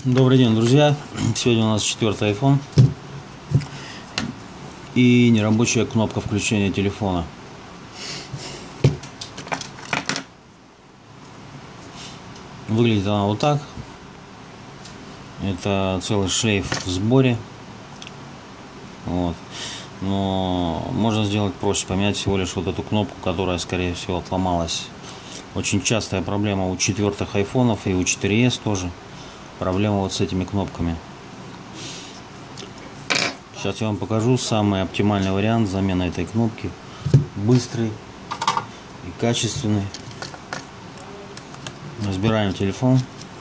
Добрый день, друзья! Сегодня у нас 4-й iPhone и нерабочая кнопка включения телефона. Выглядит она вот так. Это целый шлейф в сборе. Вот. Но можно сделать проще, поменять всего лишь вот эту кнопку, которая, скорее всего, отломалась. Очень частая проблема у 4-х айфонов и у 4S тоже. Проблема вот с этими кнопками. Сейчас я вам покажу самый оптимальный вариант замены этой кнопки. Быстрый и качественный. Разбираем телефон.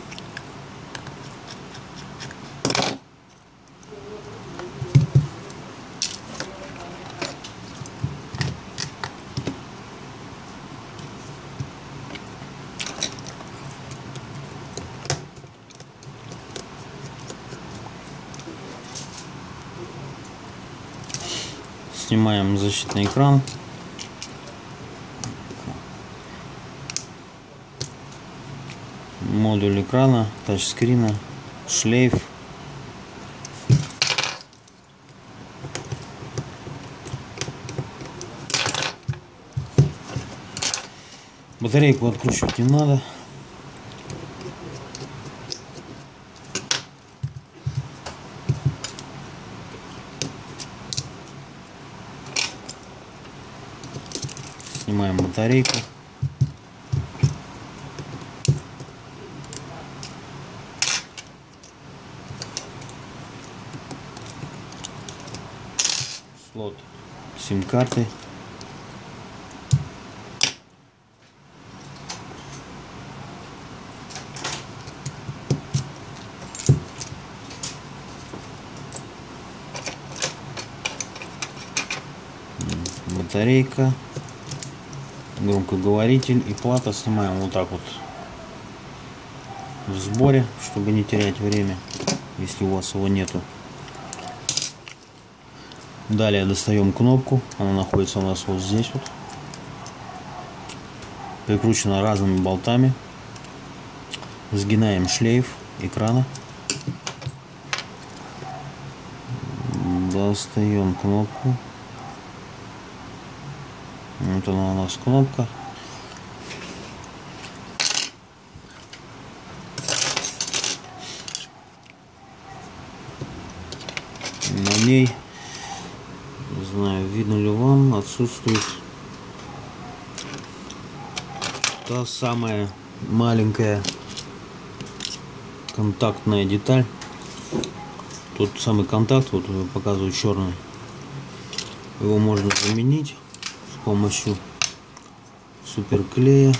Снимаем защитный экран. Модуль экрана, тачскрина, шлейф. Батарейку откручивать не надо. Снимаем батарейку. Слот сим-карты. Батарейка. Громкоговоритель и плата снимаем вот так вот в сборе, чтобы не терять время, если у вас его нету. Далее достаем кнопку, она находится у нас вот здесь вот, прикручена разными болтами. Сгинаем шлейф экрана, достаем кнопку. Вот она у нас кнопка. На ней, не знаю, видно ли вам, отсутствует та самая маленькая контактная деталь. Тот самый контакт, вот показываю черный. Его можно заменить с помощью суперклея.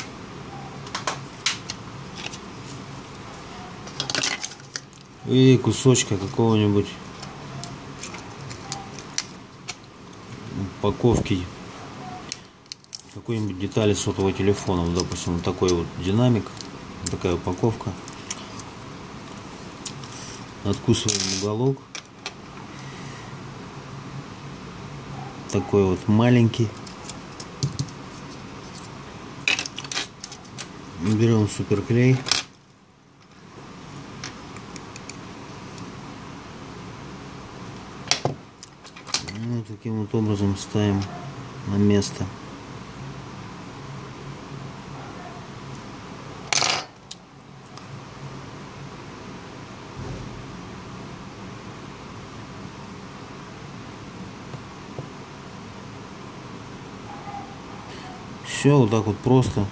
И кусочка какого-нибудь упаковки какой-нибудь детали сотового телефона. Вот, допустим, вот такой вот динамик, такая упаковка. Откусываем уголок. Такой вот маленький. Берем суперклей. И таким вот образом ставим на место. Все, вот так вот просто.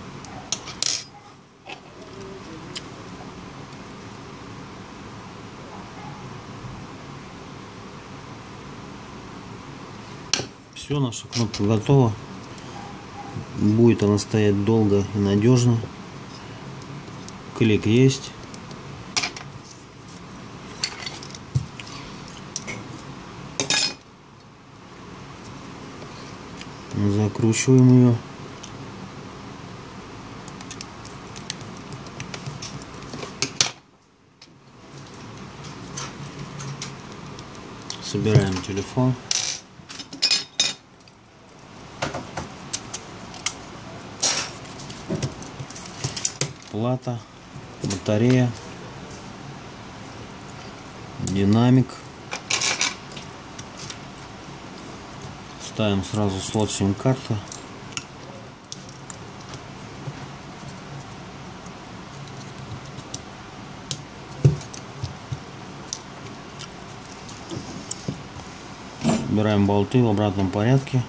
Все, наша кнопка готова. Будет она стоять долго и надежно. Клик есть. Закручиваем ее. Собираем телефон. Плата, батарея, Динамик. Ставим сразу слот сим-карты. Убираем болты в обратном порядке.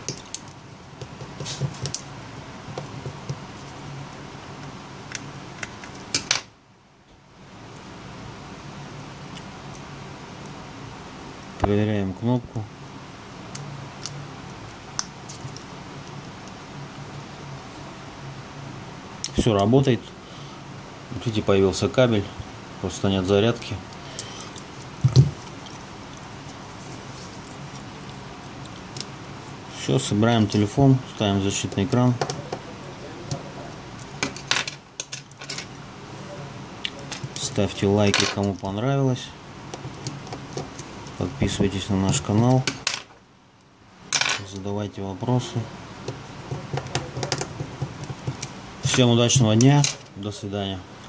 Проверяем кнопку. Все работает. Видите, появился кабель, просто нет зарядки. Все, собираем телефон, ставим защитный экран. Ставьте лайки, кому понравилось. Подписывайтесь на наш канал. Задавайте вопросы. Всем удачного дня. До свидания.